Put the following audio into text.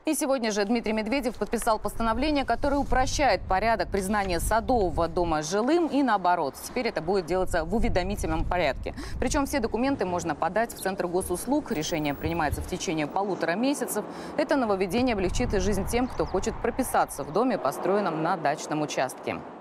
И сегодня же Дмитрий Медведев подписал постановление, которое упрощает порядок признания садового дома жилым и наоборот. Теперь это будет делаться в уведомительном порядке. Причем все документы можно подать в Центр госуслуг. Решение принимается в течение 1,5 месяца. Это нововведение облегчит жизнь тем, кто хочет прописаться в доме, построенном на дачном участке.